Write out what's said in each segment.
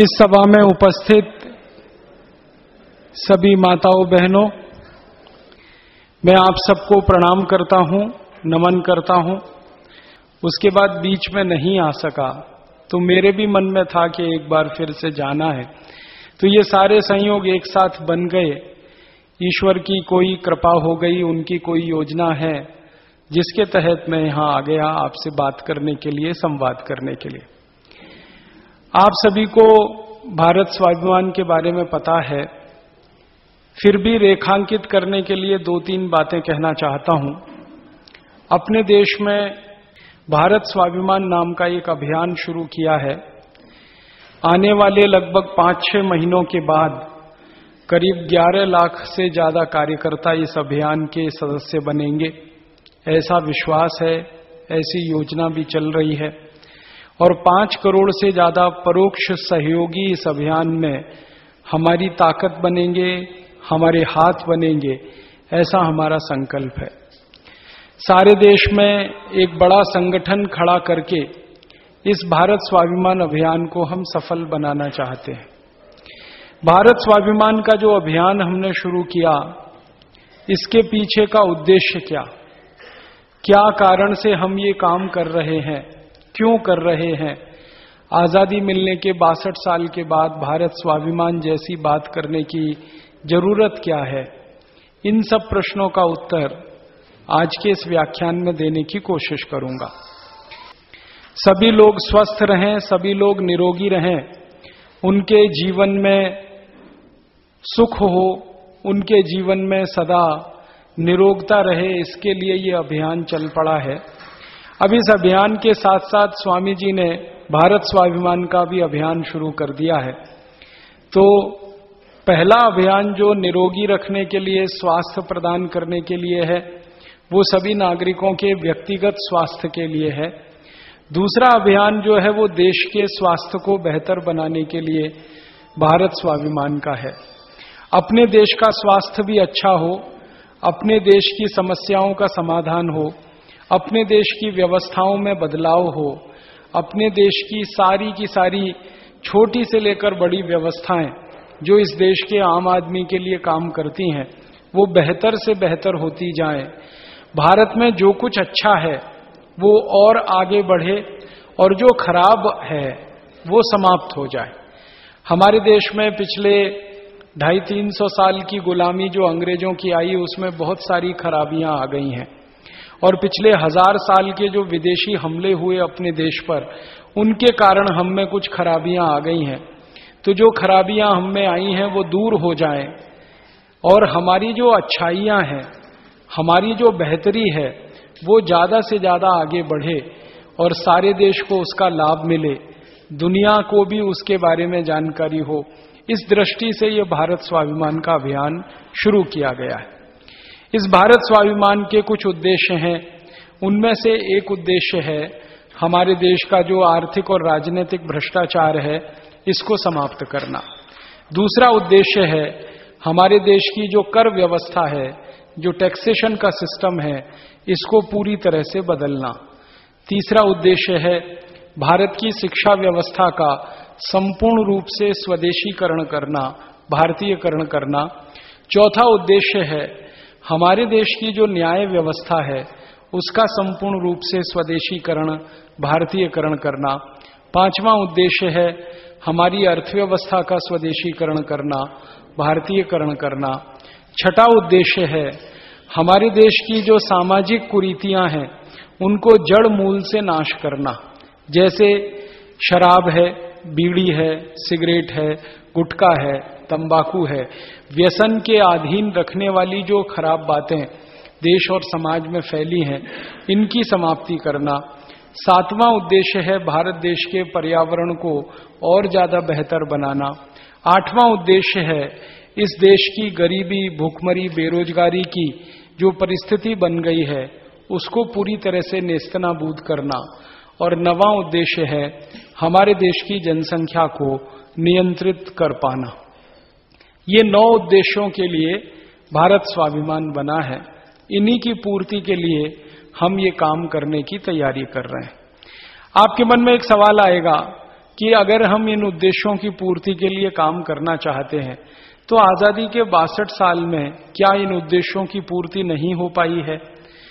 इस सभा में उपस्थित सभी माताओं बहनों, मैं आप सबको प्रणाम करता हूं, नमन करता हूं। उसके बाद बीच में नहीं आ सका तो मेरे भी मन में था कि एक बार फिर से जाना है, तो ये सारे संयोग एक साथ बन गए। ईश्वर की कोई कृपा हो गई, उनकी कोई योजना है जिसके तहत मैं यहां आ गया आपसे बात करने के लिए, संवाद करने के लिए। आप सभी को भारत स्वाभिमान के बारे में पता है, फिर भी रेखांकित करने के लिए दो तीन बातें कहना चाहता हूं। अपने देश में भारत स्वाभिमान नाम का एक अभियान शुरू किया है। आने वाले लगभग 5-6 महीनों के बाद करीब 11 लाख से ज्यादा कार्यकर्ता इस अभियान के सदस्य बनेंगे, ऐसा विश्वास है, ऐसी योजना भी चल रही है। और 5 करोड़ से ज्यादा परोक्ष सहयोगी इस अभियान में हमारी ताकत बनेंगे, हमारे हाथ बनेंगे, ऐसा हमारा संकल्प है। सारे देश में एक बड़ा संगठन खड़ा करके इस भारत स्वाभिमान अभियान को हम सफल बनाना चाहते हैं। भारत स्वाभिमान का जो अभियान हमने शुरू किया, इसके पीछे का उद्देश्य क्या कारण से हम ये काम कर रहे हैं, क्यों कर रहे हैं, आजादी मिलने के 62 साल के बाद भारत स्वाभिमान जैसी बात करने की जरूरत क्या है, इन सब प्रश्नों का उत्तर आज के इस व्याख्यान में देने की कोशिश करूंगा। सभी लोग स्वस्थ रहें, सभी लोग निरोगी रहें, उनके जीवन में सुख हो, उनके जीवन में सदा निरोगता रहे, इसके लिए ये अभियान चल पड़ा है। अब इस अभियान के साथ साथ स्वामी जी ने भारत स्वाभिमान का भी अभियान शुरू कर दिया है। तो पहला अभियान जो निरोगी रखने के लिए, स्वास्थ्य प्रदान करने के लिए है, वो सभी नागरिकों के व्यक्तिगत स्वास्थ्य के लिए है। दूसरा अभियान जो है वो देश के स्वास्थ्य को बेहतर बनाने के लिए भारत स्वाभिमान का है। अपने देश का स्वास्थ्य भी अच्छा हो, अपने देश की समस्याओं का समाधान हो, अपने देश की व्यवस्थाओं में बदलाव हो, अपने देश की सारी छोटी से लेकर बड़ी व्यवस्थाएं जो इस देश के आम आदमी के लिए काम करती हैं, वो बेहतर से बेहतर होती जाएं। भारत में जो कुछ अच्छा है वो और आगे बढ़े और जो खराब है वो समाप्त हो जाए। हमारे देश में पिछले 250-300 साल की गुलामी जो अंग्रेजों की आई, उसमें बहुत सारी खराबियां आ गई हैं। और पिछले 1000 साल के जो विदेशी हमले हुए अपने देश पर, उनके कारण हम में कुछ खराबियां आ गई हैं। तो जो खराबियां हम में आई हैं वो दूर हो जाएं और हमारी जो अच्छाइयां हैं, हमारी जो बेहतरी है, वो ज्यादा से ज्यादा आगे बढ़े और सारे देश को उसका लाभ मिले, दुनिया को भी उसके बारे में जानकारी हो। इस दृष्टि से ये भारत स्वाभिमान का अभियान शुरू किया गया है। इस भारत स्वाभिमान के कुछ उद्देश्य हैं। उनमें से एक उद्देश्य है हमारे देश का जो आर्थिक और राजनीतिक भ्रष्टाचार है, इसको समाप्त करना। दूसरा उद्देश्य है हमारे देश की जो कर व्यवस्था है, जो टैक्सेशन का सिस्टम है, इसको पूरी तरह से बदलना। तीसरा उद्देश्य है भारत की शिक्षा व्यवस्था का संपूर्ण रूप से स्वदेशीकरण करना, भारतीयकरण करना। चौथा उद्देश्य है हमारे देश की जो न्याय व्यवस्था है, उसका संपूर्ण रूप से स्वदेशीकरण, भारतीयकरण करना। पांचवा उद्देश्य है हमारी अर्थव्यवस्था का स्वदेशीकरण करना, भारतीयकरण करना। छठा उद्देश्य है हमारे देश की जो सामाजिक कुरीतियां हैं, उनको जड़ मूल से नाश करना। जैसे शराब है, बीड़ी है, सिगरेट है, गुटखा है, तंबाकू है, व्यसन के अधीन रखने वाली जो खराब बातें देश और समाज में फैली हैं, इनकी समाप्ति करना। सातवां उद्देश्य है भारत देश के पर्यावरण को और ज्यादा बेहतर बनाना। आठवां उद्देश्य है इस देश की गरीबी, भूखमरी, बेरोजगारी की जो परिस्थिति बन गई है, उसको पूरी तरह से नेस्तनाबूद करना। और नवां उद्देश्य है हमारे देश की जनसंख्या को नियंत्रित कर पाना। ये 9 उद्देश्यों के लिए भारत स्वाभिमान बना है। इन्हीं की पूर्ति के लिए हम ये काम करने की तैयारी कर रहे हैं। आपके मन में एक सवाल आएगा कि अगर हम इन उद्देश्यों की पूर्ति के लिए काम करना चाहते हैं तो आजादी के 62 साल में क्या इन उद्देश्यों की पूर्ति नहीं हो पाई है?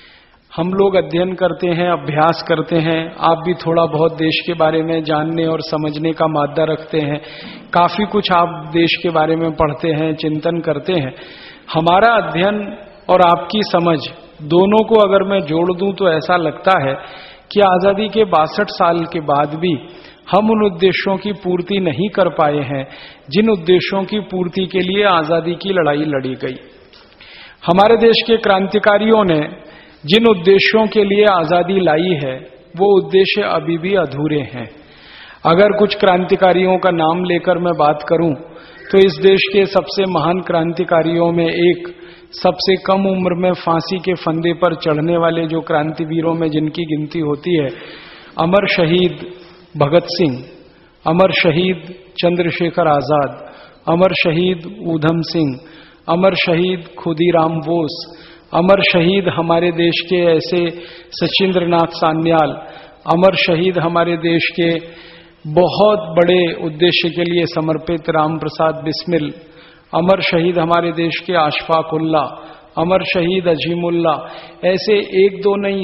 हम लोग अध्ययन करते हैं, अभ्यास करते हैं, आप भी थोड़ा बहुत देश के बारे में जानने और समझने का मादा रखते हैं, काफी कुछ आप देश के बारे में पढ़ते हैं, चिंतन करते हैं। हमारा अध्ययन और आपकी समझ दोनों को अगर मैं जोड़ दूं तो ऐसा लगता है कि आजादी के 62 साल के बाद भी हम उन उद्देश्यों की पूर्ति नहीं कर पाए हैं जिन उद्देश्यों की पूर्ति के लिए आजादी की लड़ाई लड़ी गई। हमारे देश के क्रांतिकारियों ने जिन उद्देश्यों के लिए आजादी लाई है वो उद्देश्य अभी भी अधूरे हैं। अगर कुछ क्रांतिकारियों का नाम लेकर मैं बात करूं तो इस देश के सबसे महान क्रांतिकारियों में एक, सबसे कम उम्र में फांसी के फंदे पर चढ़ने वाले जो क्रांतिवीरों में जिनकी गिनती होती है, अमर शहीद भगत सिंह, अमर शहीद चंद्रशेखर आजाद, अमर शहीद ऊधम सिंह, अमर शहीद खुदीराम बोस, अमर शहीद हमारे देश के ऐसे सचिंद्रनाथ सान्याल, अमर शहीद हमारे देश के बहुत बड़े उद्देश्य के लिए समर्पित राम प्रसाद बिस्मिल, अमर शहीद हमारे देश के अशफाक उल्ला, अमर शहीद अजीमुल्ला, ऐसे एक दो नहीं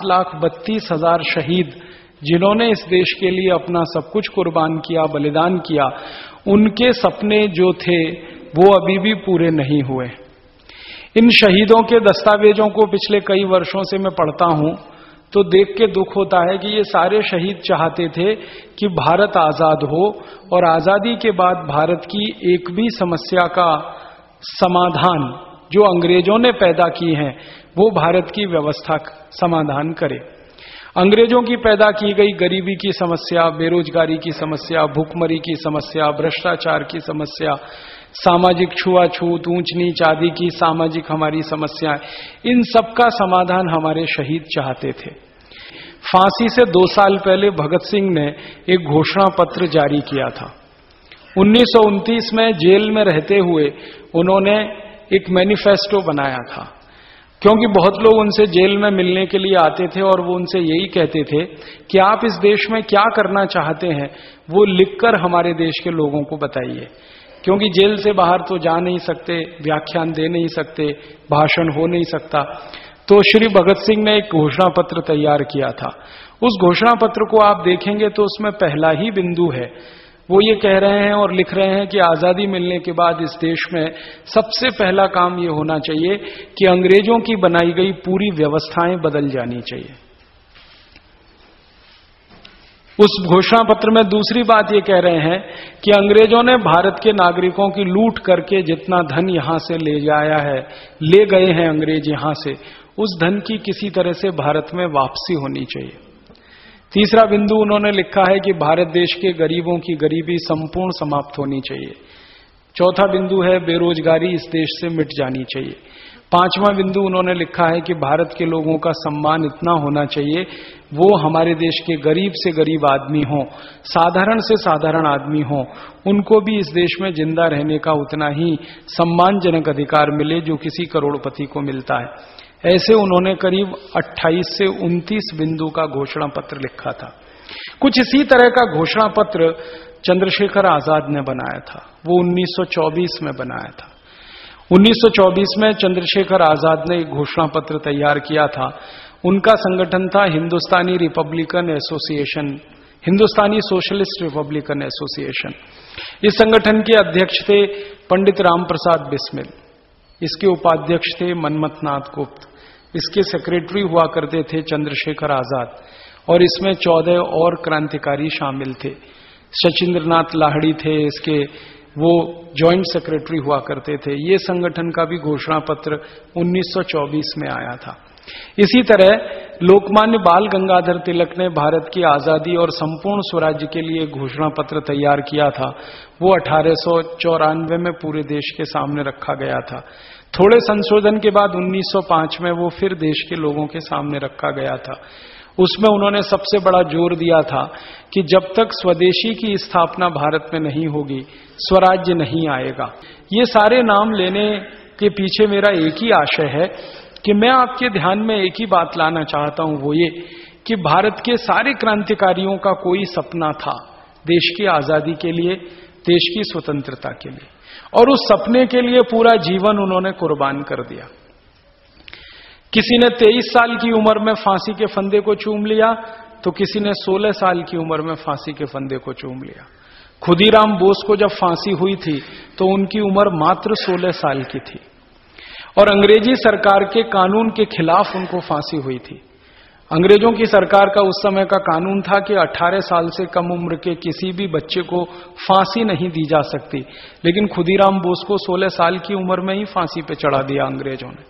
7,32,000 शहीद जिन्होंने इस देश के लिए अपना सब कुछ कुर्बान किया, बलिदान किया, उनके सपने जो थे वो अभी भी पूरे नहीं हुए। इन शहीदों के दस्तावेजों को पिछले कई वर्षों से मैं पढ़ता हूं तो देख के दुख होता है कि ये सारे शहीद चाहते थे कि भारत आजाद हो और आजादी के बाद भारत की एक भी समस्या का समाधान जो अंग्रेजों ने पैदा की है वो भारत की व्यवस्था समाधान करे। अंग्रेजों की पैदा की गई गरीबी की समस्या, बेरोजगारी की समस्या, भूखमरी की समस्या, भ्रष्टाचार की समस्या, सामाजिक छुआछूत, ऊंच नीच आदि की सामाजिक हमारी समस्याएं, इन सब का समाधान हमारे शहीद चाहते थे। फांसी से 2 साल पहले भगत सिंह ने एक घोषणा पत्र जारी किया था। 1929 में जेल में रहते हुए उन्होंने एक मैनिफेस्टो बनाया था, क्योंकि बहुत लोग उनसे जेल में मिलने के लिए आते थे और वो उनसे यही कहते थे कि आप इस देश में क्या करना चाहते हैं वो लिखकर हमारे देश के लोगों को बताइए, क्योंकि जेल से बाहर तो जा नहीं सकते, व्याख्यान दे नहीं सकते, भाषण हो नहीं सकता। तो श्री भगत सिंह ने एक घोषणा पत्र तैयार किया था। उस घोषणा पत्र को आप देखेंगे तो उसमें पहला ही बिंदु है, वो ये कह रहे हैं और लिख रहे हैं कि आजादी मिलने के बाद इस देश में सबसे पहला काम ये होना चाहिए कि अंग्रेजों की बनाई गई पूरी व्यवस्थाएं बदल जानी चाहिए। उस घोषणा पत्र में दूसरी बात ये कह रहे हैं कि अंग्रेजों ने भारत के नागरिकों की लूट करके जितना धन यहां से ले जाया है, ले गए हैं अंग्रेज यहां से, उस धन की किसी तरह से भारत में वापसी होनी चाहिए। तीसरा बिंदु उन्होंने लिखा है कि भारत देश के गरीबों की गरीबी संपूर्ण समाप्त होनी चाहिए। चौथा बिंदु है बेरोजगारी इस देश से मिट जानी चाहिए। पांचवा बिंदु उन्होंने लिखा है कि भारत के लोगों का सम्मान इतना होना चाहिए, वो हमारे देश के गरीब से गरीब आदमी हो, साधारण से साधारण आदमी हो, उनको भी इस देश में जिंदा रहने का उतना ही सम्मानजनक अधिकार मिले जो किसी करोड़पति को मिलता है। ऐसे उन्होंने करीब 28 से 29 बिंदु का घोषणा पत्र लिखा था। कुछ इसी तरह का घोषणा पत्र चंद्रशेखर आजाद ने बनाया था, वो 1924 में बनाया था। 1924 में चंद्रशेखर आजाद ने एक घोषणा पत्र तैयार किया था। उनका संगठन था Hindustani republican association, Hindustani socialist republican association. इस संगठन के अध्यक्ष थे पंडित राम प्रसाद बिस्मिल, इसके उपाध्यक्ष थे मनमथनाथ गुप्त, इसके सेक्रेटरी हुआ करते थे चंद्रशेखर आजाद, और इसमें 14 और क्रांतिकारी शामिल थे। सचिंद्रनाथ लाहिड़ी थे इसके, वो जॉइंट सेक्रेटरी हुआ करते थे। ये संगठन का भी घोषणा पत्र 1924 में आया था। इसी तरह लोकमान्य बाल गंगाधर तिलक ने भारत की आजादी और संपूर्ण स्वराज्य के लिए घोषणा पत्र तैयार किया था। वो 1894 में पूरे देश के सामने रखा गया था। थोड़े संशोधन के बाद 1905 में वो फिर देश के लोगों के सामने रखा गया था। उसमें उन्होंने सबसे बड़ा जोर दिया था कि जब तक स्वदेशी की स्थापना भारत में नहीं होगी, स्वराज्य नहीं आएगा। ये सारे नाम लेने के पीछे मेरा एक ही आशय है कि मैं आपके ध्यान में एक ही बात लाना चाहता हूं, वो ये कि भारत के सारे क्रांतिकारियों का कोई सपना था देश की आजादी के लिए, देश की स्वतंत्रता के लिए, और उस सपने के लिए पूरा जीवन उन्होंने कुर्बान कर दिया। किसी ने 23 साल की उम्र में फांसी के फंदे को चूम लिया, तो किसी ने 16 साल की उम्र में फांसी के फंदे को चूम लिया। खुदीराम बोस को जब फांसी हुई थी तो उनकी उम्र मात्र 16 साल की थी, और अंग्रेजी सरकार के कानून के खिलाफ उनको फांसी हुई थी। अंग्रेजों की सरकार का उस समय का कानून था कि 18 साल से कम उम्र के किसी भी बच्चे को फांसी नहीं दी जा सकती, लेकिन खुदीराम बोस को 16 साल की उम्र में ही फांसी पे चढ़ा दिया अंग्रेजों ने।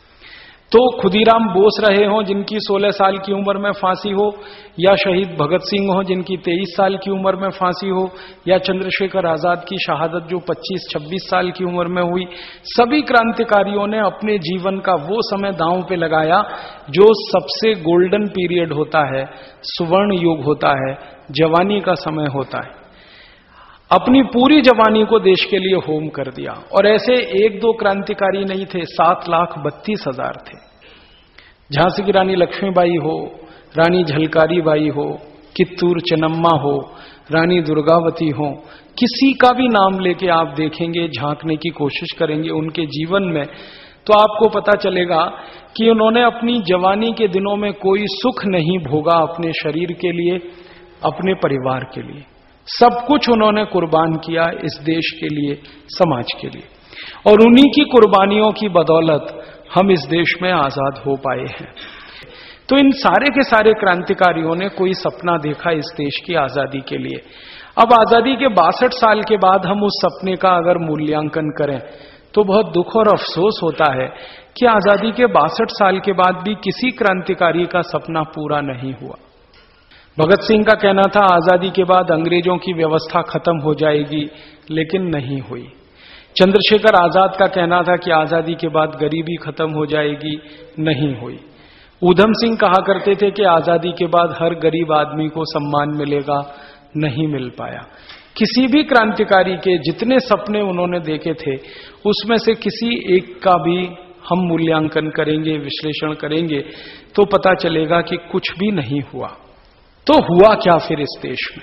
तो खुदीराम बोस रहे हों जिनकी 16 साल की उम्र में फांसी हो, या शहीद भगत सिंह हो जिनकी 23 साल की उम्र में फांसी हो, या चंद्रशेखर आजाद की शहादत जो 25-26 साल की उम्र में हुई, सभी क्रांतिकारियों ने अपने जीवन का वो समय दांव पे लगाया जो सबसे गोल्डन पीरियड होता है, सुवर्ण युग होता है, जवानी का समय होता है। अपनी पूरी जवानी को देश के लिए होम कर दिया। और ऐसे एक दो क्रांतिकारी नहीं थे, 7,32,000 थे। झांसी की रानी लक्ष्मीबाई हो, रानी झलकारी बाई हो, कित्तूर चेन्नम्मा हो, रानी दुर्गावती हो, किसी का भी नाम लेके आप देखेंगे, झांकने की कोशिश करेंगे उनके जीवन में, तो आपको पता चलेगा कि उन्होंने अपनी जवानी के दिनों में कोई सुख नहीं भोगा अपने शरीर के लिए, अपने परिवार के लिए। सब कुछ उन्होंने कुर्बान किया इस देश के लिए, समाज के लिए, और उन्हीं की कुर्बानियों की बदौलत हम इस देश में आजाद हो पाए हैं। तो इन सारे के सारे क्रांतिकारियों ने कोई सपना देखा इस देश की आजादी के लिए। अब आजादी के 62 साल के बाद हम उस सपने का अगर मूल्यांकन करें तो बहुत दुख और अफसोस होता है कि आजादी के 62 साल के बाद भी किसी क्रांतिकारी का सपना पूरा नहीं हुआ। भगत सिंह का कहना था आजादी के बाद अंग्रेजों की व्यवस्था खत्म हो जाएगी, लेकिन नहीं हुई। चंद्रशेखर आजाद का कहना था कि आजादी के बाद गरीबी खत्म हो जाएगी, नहीं हुई। ऊधम सिंह कहा करते थे कि आजादी के बाद हर गरीब आदमी को सम्मान मिलेगा, नहीं मिल पाया। किसी भी क्रांतिकारी के जितने सपने उन्होंने देखे थे उसमें से किसी एक का भी हम मूल्यांकन करेंगे, विश्लेषण करेंगे तो पता चलेगा कि कुछ भी नहीं हुआ। तो हुआ क्या फिर इस देश में?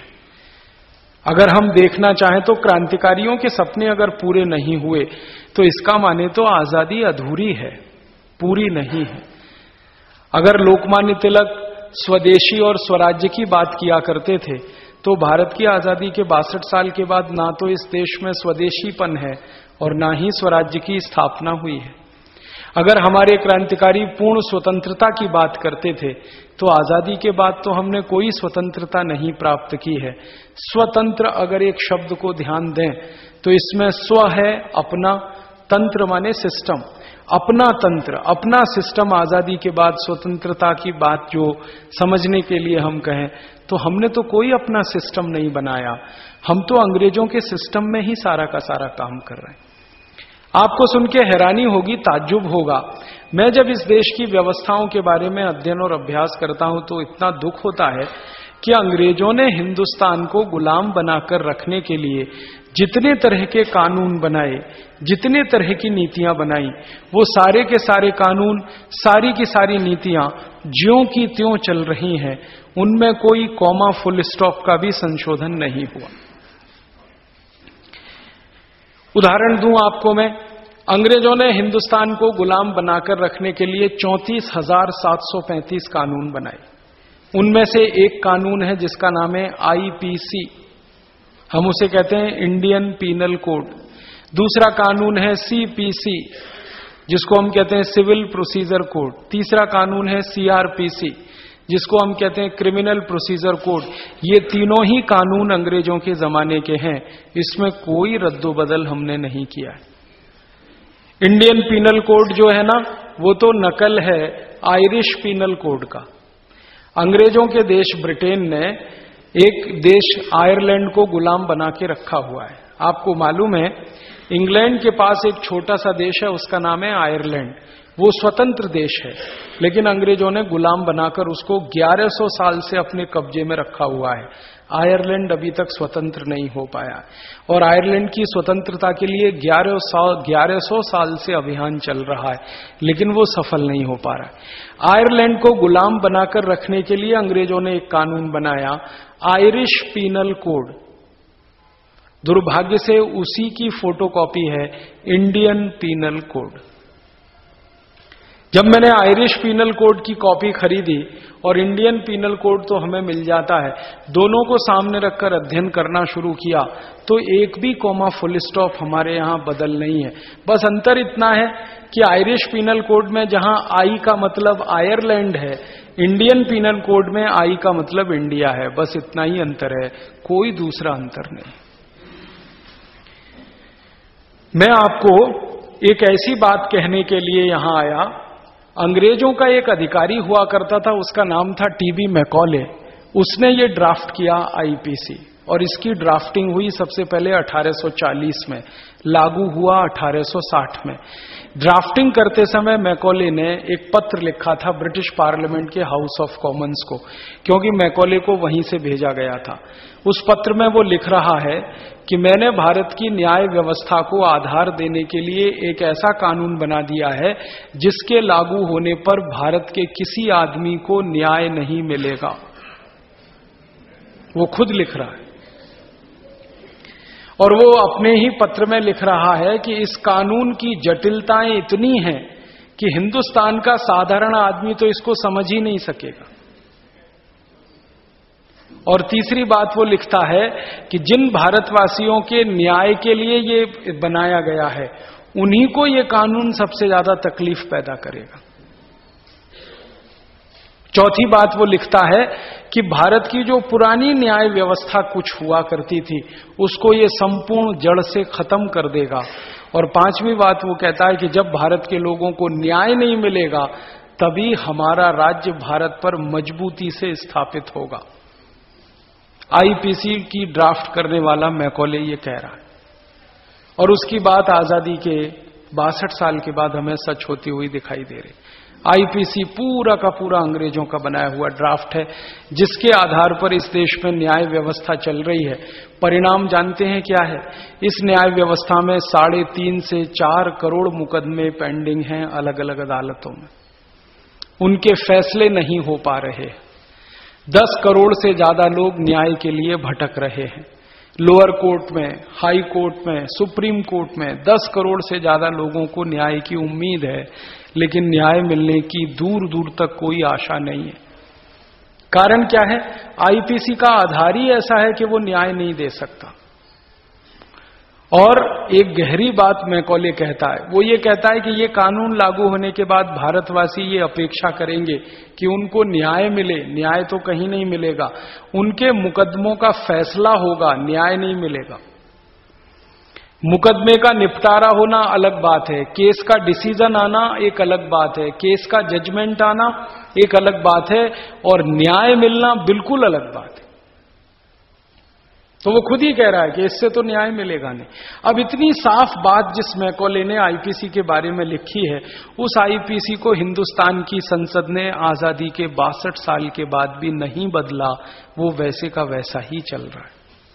अगर हम देखना चाहें तो क्रांतिकारियों के सपने अगर पूरे नहीं हुए तो इसका माने तो आजादी अधूरी है, पूरी नहीं है। अगर लोकमान्य तिलक स्वदेशी और स्वराज्य की बात किया करते थे तो भारत की आजादी के 62 साल के बाद ना तो इस देश में स्वदेशीपन है और ना ही स्वराज्य की स्थापना हुई है। अगर हमारे क्रांतिकारी पूर्ण स्वतंत्रता की बात करते थे तो आजादी के बाद तो हमने कोई स्वतंत्रता नहीं प्राप्त की है। स्वतंत्र अगर एक शब्द को ध्यान दें तो इसमें स्व है, अपना, तंत्र माने सिस्टम, अपना तंत्र, अपना सिस्टम। आजादी के बाद स्वतंत्रता की बात जो समझने के लिए हम कहें तो हमने तो कोई अपना सिस्टम नहीं बनाया, हम तो अंग्रेजों के सिस्टम में ही सारा का सारा काम कर रहे हैं। आपको सुन के हैरानी होगी, ताज्जुब होगा। मैं जब इस देश की व्यवस्थाओं के बारे में अध्ययन और अभ्यास करता हूं तो इतना दुख होता है कि अंग्रेजों ने हिंदुस्तान को गुलाम बनाकर रखने के लिए जितने तरह के कानून बनाए, जितने तरह की नीतियां बनाई, वो सारे के सारे कानून, सारी की सारी नीतियां ज्यों की त्यों चल रही हैं, उनमें कोई कॉमा फुल स्टॉप का भी संशोधन नहीं हुआ। उदाहरण दूं आपको मैं, अंग्रेजों ने हिंदुस्तान को गुलाम बनाकर रखने के लिए 34,735 कानून बनाए। उनमें से एक कानून है जिसका नाम है आईपीसी, हम उसे कहते हैं इंडियन पीनल कोड। दूसरा कानून है सीपीसी जिसको हम कहते हैं सिविल प्रोसीजर कोड। तीसरा कानून है सीआरपीसी जिसको हम कहते हैं क्रिमिनल प्रोसीजर कोड। ये तीनों ही कानून अंग्रेजों के जमाने के हैं, इसमें कोई रद्दोबदल हमने नहीं किया है। इंडियन पीनल कोड जो है ना, वो तो नकल है आयरिश पीनल कोड का। अंग्रेजों के देश ब्रिटेन ने एक देश आयरलैंड को गुलाम बना के रखा हुआ है। आपको मालूम है इंग्लैंड के पास एक छोटा सा देश है, उसका नाम है आयरलैंड। वो स्वतंत्र देश है, लेकिन अंग्रेजों ने गुलाम बनाकर उसको 1100 साल से अपने कब्जे में रखा हुआ है। आयरलैंड अभी तक स्वतंत्र नहीं हो पाया और आयरलैंड की स्वतंत्रता के लिए 1100 साल से अभियान चल रहा है, लेकिन वो सफल नहीं हो पा रहा है। आयरलैंड को गुलाम बनाकर रखने के लिए अंग्रेजों ने एक कानून बनाया, आयरिश पीनल कोड। दुर्भाग्य से उसी की फोटोकॉपी है इंडियन पीनल कोड। जब मैंने आयरिश पीनल कोड की कॉपी खरीदी और इंडियन पीनल कोड तो हमें मिल जाता है, दोनों को सामने रखकर अध्ययन करना शुरू किया तो एक भी कॉमा फुल स्टॉप हमारे यहां बदल नहीं है। बस अंतर इतना है कि आयरिश पीनल कोड में जहां आई का मतलब आयरलैंड है, इंडियन पीनल कोड में आई का मतलब इंडिया है। बस इतना ही अंतर है, कोई दूसरा अंतर नहीं। मैं आपको एक ऐसी बात कहने के लिए यहां आया। अंग्रेजों का एक अधिकारी हुआ करता था, उसका नाम था टीबी मैकॉले। उसने ये ड्राफ्ट किया आईपीसी, और इसकी ड्राफ्टिंग हुई सबसे पहले 1840 में, लागू हुआ 1860 में। ड्राफ्टिंग करते समय मैकॉले ने एक पत्र लिखा था ब्रिटिश पार्लियामेंट के हाउस ऑफ कॉमन्स को, क्योंकि मैकॉले को वहीं से भेजा गया था। उस पत्र में वो लिख रहा है कि मैंने भारत की न्याय व्यवस्था को आधार देने के लिए एक ऐसा कानून बना दिया है जिसके लागू होने पर भारत के किसी आदमी को न्याय नहीं मिलेगा। वो खुद लिख रहा है, और वो अपने ही पत्र में लिख रहा है कि इस कानून की जटिलताएं इतनी हैं कि हिंदुस्तान का साधारण आदमी तो इसको समझ ही नहीं सकेगा। और तीसरी बात वो लिखता है कि जिन भारतवासियों के न्याय के लिए ये बनाया गया है, उन्हीं को ये कानून सबसे ज्यादा तकलीफ पैदा करेगा। चौथी बात वो लिखता है कि भारत की जो पुरानी न्याय व्यवस्था कुछ हुआ करती थी, उसको ये संपूर्ण जड़ से खत्म कर देगा। और पांचवी बात वो कहता है कि जब भारत के लोगों को न्याय नहीं मिलेगा, तभी हमारा राज्य भारत पर मजबूती से स्थापित होगा। आईपीसी की ड्राफ्ट करने वाला मैकॉले ये कह रहा है, और उसकी बात आजादी के 62 साल के बाद हमें सच होती हुई दिखाई दे रही। आईपीसी पूरा का पूरा अंग्रेजों का बनाया हुआ ड्राफ्ट है, जिसके आधार पर इस देश में न्याय व्यवस्था चल रही है। परिणाम जानते हैं क्या है? इस न्याय व्यवस्था में 3.5 से 4 करोड़ मुकदमे पेंडिंग हैं अलग अलग अदालतों में। उनके फैसले नहीं हो पा रहे। 10 करोड़ से ज्यादा लोग न्याय के लिए भटक रहे हैं। लोअर कोर्ट में, हाई कोर्ट में, सुप्रीम कोर्ट में 10 करोड़ से ज्यादा लोगों को न्याय की उम्मीद है, लेकिन न्याय मिलने की दूर दूर तक कोई आशा नहीं है। कारण क्या है? आईपीसी का आधार ही ऐसा है कि वो न्याय नहीं दे सकता। और एक गहरी बात मैकॉले कहता है, वो ये कहता है कि ये कानून लागू होने के बाद भारतवासी ये अपेक्षा करेंगे कि उनको न्याय मिले। न्याय तो कहीं नहीं मिलेगा, उनके मुकदमों का फैसला होगा, न्याय नहीं मिलेगा। मुकदमे का निपटारा होना अलग बात है, केस का डिसीजन आना एक अलग बात है, केस का जजमेंट आना एक अलग बात है, और न्याय मिलना बिल्कुल अलग बात है। तो वो खुद ही कह रहा है कि इससे तो न्याय मिलेगा नहीं। अब इतनी साफ बात जिस मैकॉले ने आईपीसी के बारे में लिखी है, उस आईपीसी को हिंदुस्तान की संसद ने आजादी के 62 साल के बाद भी नहीं बदला, वो वैसे का वैसा ही चल रहा है।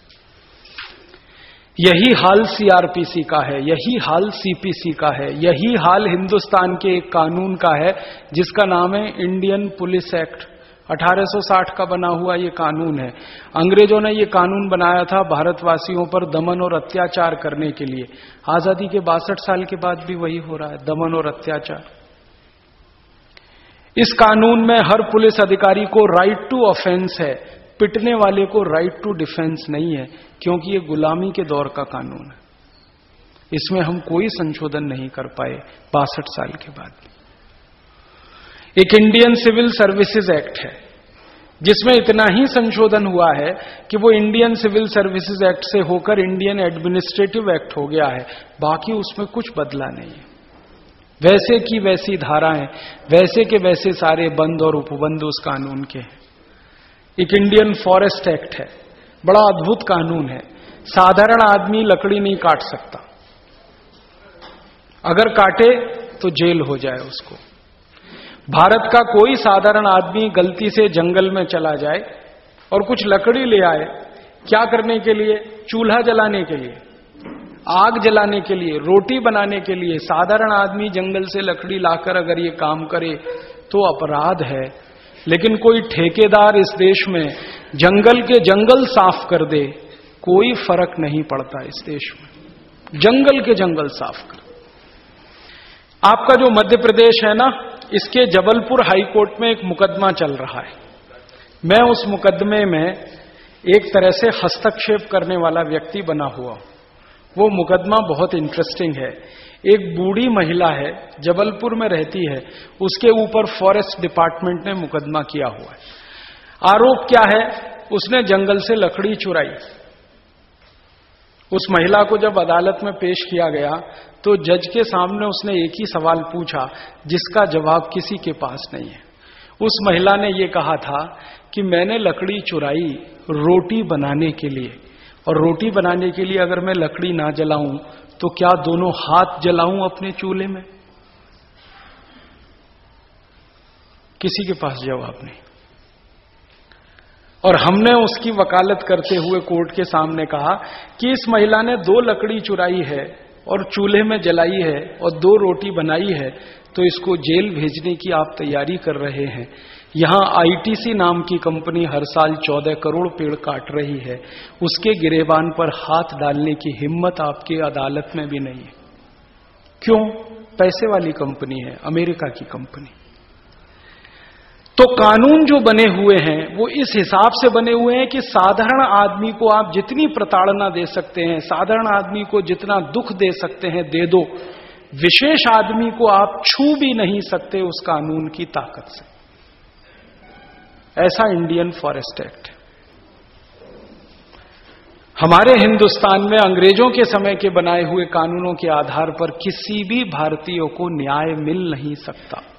यही हाल सीआरपीसी का है, यही हाल सीपीसी का है, यही हाल हिंदुस्तान के एक कानून का है जिसका नाम है इंडियन पुलिस एक्ट। 1860 का बना हुआ ये कानून है। अंग्रेजों ने ये कानून बनाया था भारतवासियों पर दमन और अत्याचार करने के लिए। आजादी के 62 साल के बाद भी वही हो रहा है, दमन और अत्याचार। इस कानून में हर पुलिस अधिकारी को राइट टू ऑफेंस है, पिटने वाले को राइट टू डिफेंस नहीं है, क्योंकि ये गुलामी के दौर का कानून है। इसमें हम कोई संशोधन नहीं कर पाए 62 साल के बाद। एक इंडियन सिविल सर्विसेज एक्ट है जिसमें इतना ही संशोधन हुआ है कि वो इंडियन सिविल सर्विसेज एक्ट से होकर इंडियन एडमिनिस्ट्रेटिव एक्ट हो गया है। बाकी उसमें कुछ बदला नहीं है। वैसे की वैसी धाराएं, वैसे के वैसे सारे बंद और उपबंध उस कानून के हैं। एक इंडियन फॉरेस्ट एक्ट है, बड़ा अद्भुत कानून है। साधारण आदमी लकड़ी नहीं काट सकता, अगर काटे तो जेल हो जाए उसको। भारत का कोई साधारण आदमी गलती से जंगल में चला जाए और कुछ लकड़ी ले आए, क्या करने के लिए? चूल्हा जलाने के लिए, आग जलाने के लिए, रोटी बनाने के लिए। साधारण आदमी जंगल से लकड़ी लाकर अगर ये काम करे तो अपराध है। लेकिन कोई ठेकेदार इस देश में जंगल के जंगल साफ कर दे कोई फर्क नहीं पड़ता इस देश में। जंगल के जंगल साफ कर। आपका जो मध्य प्रदेश है ना, इसके जबलपुर हाई कोर्ट में एक मुकदमा चल रहा है। मैं उस मुकदमे में एक तरह से हस्तक्षेप करने वाला व्यक्ति बना हुआ हूं। वो मुकदमा बहुत इंटरेस्टिंग है। एक बूढ़ी महिला है, जबलपुर में रहती है, उसके ऊपर फॉरेस्ट डिपार्टमेंट ने मुकदमा किया हुआ है। आरोप क्या है? उसने जंगल से लकड़ी चुराई। उस महिला को जब अदालत में पेश किया गया तो जज के सामने उसने एक ही सवाल पूछा जिसका जवाब किसी के पास नहीं है। उस महिला ने यह कहा था कि मैंने लकड़ी चुराई रोटी बनाने के लिए, और रोटी बनाने के लिए अगर मैं लकड़ी ना जलाऊं तो क्या दोनों हाथ जलाऊं अपने चूल्हे में? किसी के पास जवाब नहीं। और हमने उसकी वकालत करते हुए कोर्ट के सामने कहा कि इस महिला ने 2 लकड़ी चुराई है और चूल्हे में जलाई है और 2 रोटी बनाई है, तो इसको जेल भेजने की आप तैयारी कर रहे हैं। यहां आईटीसी नाम की कंपनी हर साल 14 करोड़ पेड़ काट रही है, उसके गिरेबान पर हाथ डालने की हिम्मत आपके अदालत में भी नहीं है। क्यों? पैसे वाली कंपनी है, अमेरिका की कंपनी। तो कानून जो बने हुए हैं वो इस हिसाब से बने हुए हैं कि साधारण आदमी को आप जितनी प्रताड़ना दे सकते हैं, साधारण आदमी को जितना दुख दे सकते हैं दे दो, विशेष आदमी को आप छू भी नहीं सकते उस कानून की ताकत से। ऐसा इंडियन फॉरेस्ट एक्ट है। हमारे हिंदुस्तान में अंग्रेजों के समय के बनाए हुए कानूनों के आधार पर किसी भी भारतीय को न्याय मिल नहीं सकता।